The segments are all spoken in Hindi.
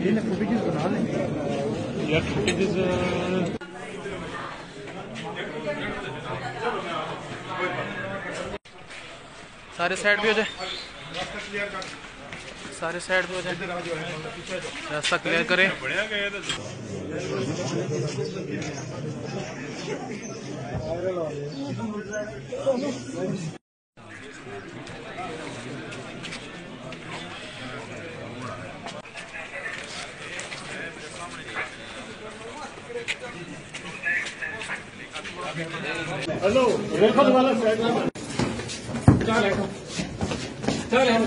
बना लेंगे यार। सारे साइड भी हो जाए, सारे साइड भी हो जाए, रास्ता क्लियर करें। हेलो रेखा वाला साइड में चल चल हम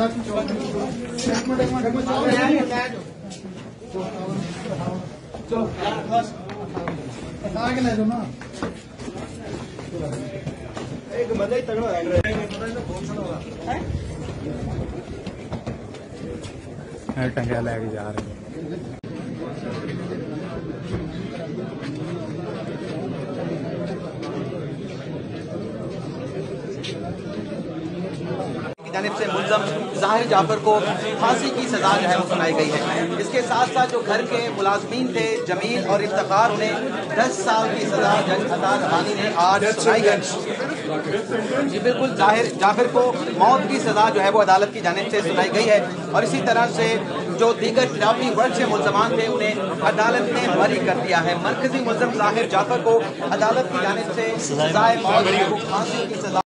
चलो आगे ले जाओ ना। एक मजा ही तगड़ा है टंगा लेके जा रहे हैं। जानिब से मुल्ज़म ज़ाहिर जाफर को फांसी की सजा जो है वो सुनाई गई है। इसके साथ साथ जो घर के मुलाजमीन थे जमील और इफ्तिखार, उन्हें 10 साल की सजा जज अता रबानी ने आज सुनाई है। जी बिल्कुल, ज़ाहिर जाफर को मौत की सजा जो है वो अदालत की जानिब से सुनाई गई है और इसी तरह से जो दीगर खिलाफी वर्ग से मुल्ज़मान थे उन्हें अदालत ने बरी कर दिया है। मरकजी मुल्ज़म ज़ाहिर जाफर को अदालत की जानिब से सजाए मौत फांसी की सजा